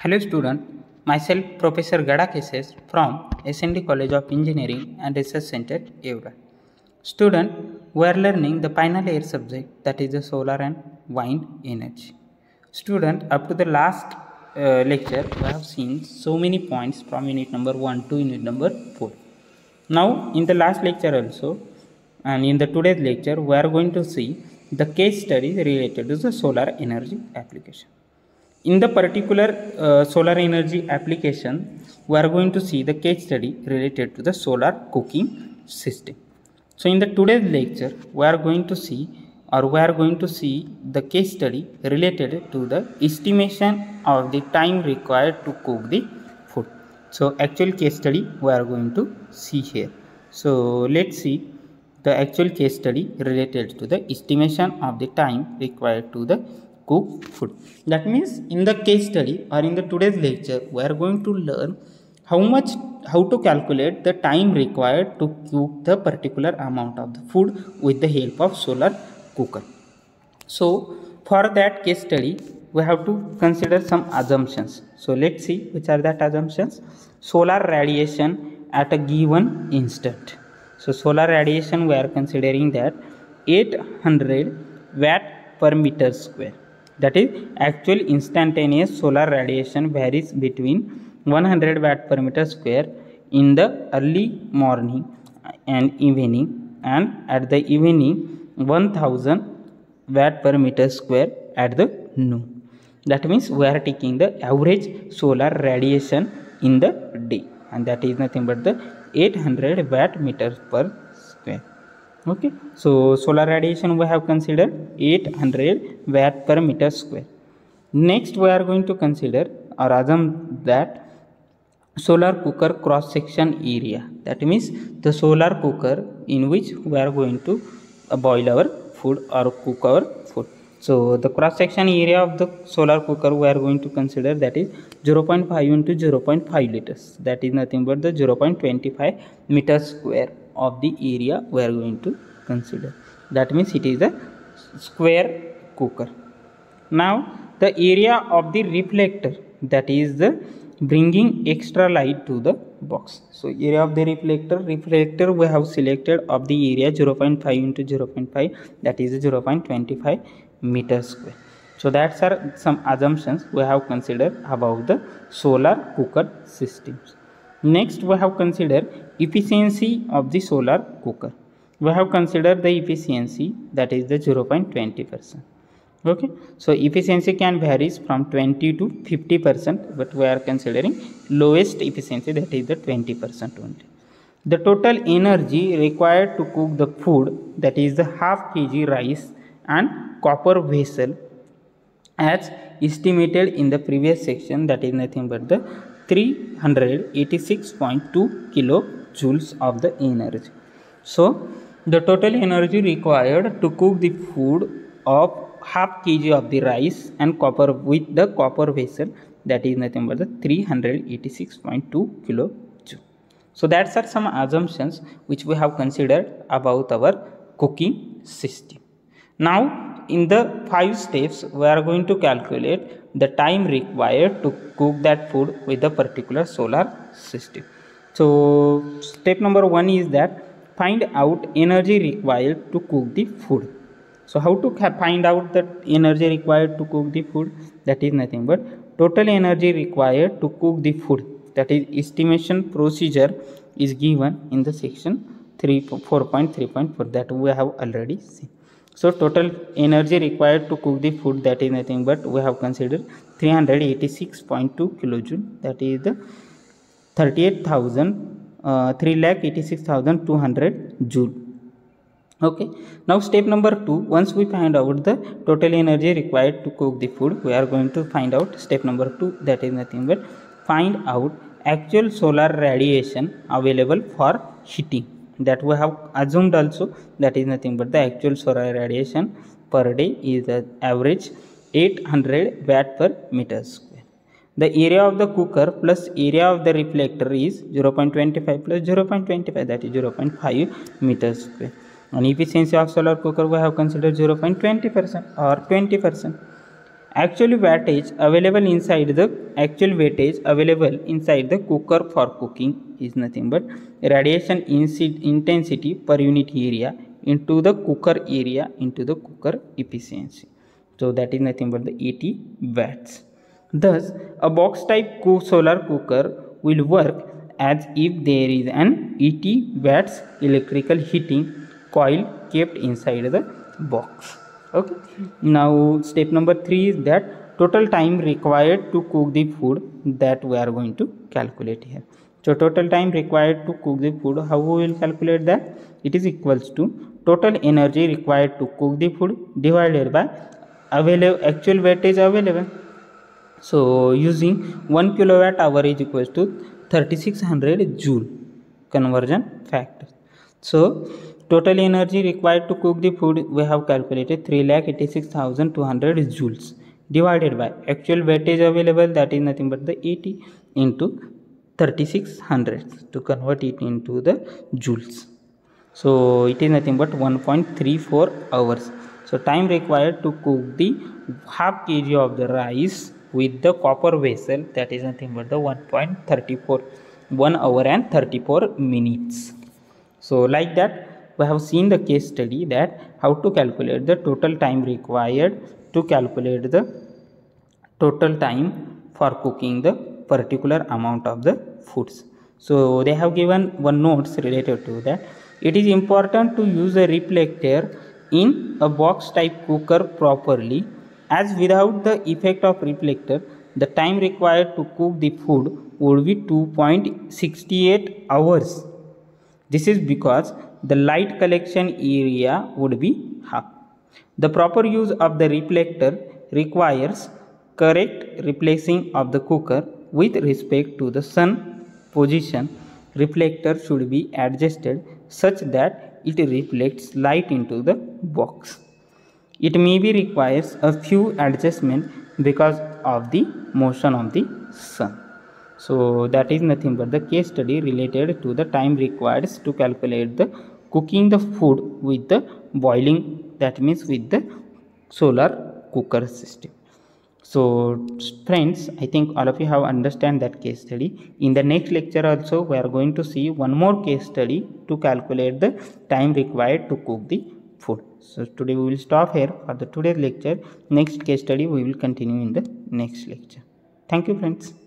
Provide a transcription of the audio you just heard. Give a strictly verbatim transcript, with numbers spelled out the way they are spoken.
Hello student, myself Professor Gada Keses from S N D College of Engineering and Research Center, Evra. Student, we are learning the final year subject, that is the solar and wind energy. Student, up to the last uh, lecture, we have seen so many points from unit number one to unit number four. Now in the last lecture also and in the today's lecture, we are going to see the case studies related to the solar energy application. In the particular uh, solar energy application, we are going to see the case study related to the solar cooking system. So in the today's lecture, we are going to see or we are going to see the case study related to the estimation of the time required to cook the food. So actual case study we are going to see here. So let's see the actual case study related to the estimation of the time required to the cook food. That means in the case study or in the today's lecture, we are going to learn how much how to calculate the time required to cook the particular amount of the food with the help of solar cooker. So for that case study, we have to consider some assumptions. So let's see which are that assumptions. Solar radiation at a given instant. So solar radiation, we are considering that eight hundred watt per meter square. That is actual instantaneous solar radiation varies between one hundred watt per meter square in the early morning and evening, and at the evening one thousand watt per meter square at the noon. That means we are taking the average solar radiation in the day, and that is nothing but the eight hundred watt meters per square. Okay, so solar radiation we have considered eight hundred watt per meter square. Next we are going to consider or assume that solar cooker cross section area. That means the solar cooker in which we are going to boil our food or cook our food. So the cross section area of the solar cooker we are going to consider, that is zero point five into zero point five liters. That is nothing but the zero point two five meters square of the area we are going to consider. That means it is a square cooker. Now the area of the reflector, that is the bringing extra light to the box. So area of the reflector, reflector we have selected of the area zero point five into zero point five, that is zero point two five meters square. So that's are some assumptions we have considered about the solar cooker systems. Next we have considered efficiency of the solar cooker. We have considered the efficiency, that is the zero point two zero percent. Okay, so efficiency can varies from twenty to fifty percent, but we are considering lowest efficiency, that is the twenty percent only. The total energy required to cook the food, that is the half kg rice and copper vessel, as estimated in the previous section, that is nothing but the three hundred eighty-six point two kilojoules of the energy. So the total energy required to cook the food of half kg of the rice and copper with the copper vessel, that is nothing but the three hundred eighty-six point two kilojoule. So that's are some assumptions which we have considered about our cooking system. Now in the five steps we are going to calculate the time required to cook that food with a particular solar system. So step number one is that find out energy required to cook the food. So how to find out the energy required to cook the food? That is nothing but total energy required to cook the food, that is estimation procedure is given in the section four point three point four, that we have already seen. So total energy required to cook the food, that is nothing but we have considered three hundred eighty-six point two kilojoule, that is the thirty-eight thousand uh, three lakh eighty-six thousand two hundred joule. Okay, now step number two, once we find out the total energy required to cook the food, we are going to find out step number two, that is nothing but find out actual solar radiation available for heating. That we have assumed also, that is nothing but the actual solar radiation per day is the average eight hundred watt per meter square. The area of the cooker plus area of the reflector is zero point two five plus zero point two five, that is zero point five meters square. And efficiency of solar cooker we have considered zero point two zero percent or twenty percent. Actual wattage available inside the actual wattage available inside the cooker for cooking is nothing but radiation intensity per unit area into the cooker area into the cooker efficiency. So that is nothing but the eighty watts. Thus, a box type solar cooker will work as if there is an eighty watts electrical heating coil kept inside the box. Okay. Now step number three is that total time required to cook the food that we are going to calculate here. So total time required to cook the food, how we will calculate that? It is equals to total energy required to cook the food divided by available actual wattage available. So using one kilowatt hour is equals to thirty-six hundred joule conversion factor. So total energy required to cook the food we have calculated three lakh eighty-six thousand two hundred joules divided by actual wattage available, that is nothing but the eighty into thirty-six hundred to convert it into the joules. So it is nothing but one point three four hours. So time required to cook the half kg of the rice with the copper vessel, that is nothing but the one point three four, one hour and thirty-four minutes. So like that we have seen the case study that how to calculate the total time required to calculate the total time for cooking the particular amount of the foods. So they have given one notes related to that. It is important to use a reflector in a box type cooker properly, as without the effect of reflector the time required to cook the food would be two point six eight hours. This is because the light collection area would be half. The proper use of the reflector requires correct replacing of the cooker with respect to the sun position. Reflector should be adjusted such that it reflects light into the box. It may be requires a few adjustments because of the motion of the sun. So that is nothing but the case study related to the time required to calculate the cooking the food with the boiling, that means with the solar cooker system. So friends, I think all of you have understand that case study. In the next lecture also we are going to see one more case study to calculate the time required to cook the food. So today we will stop here for the today's lecture. Next case study we will continue in the next lecture. Thank you friends.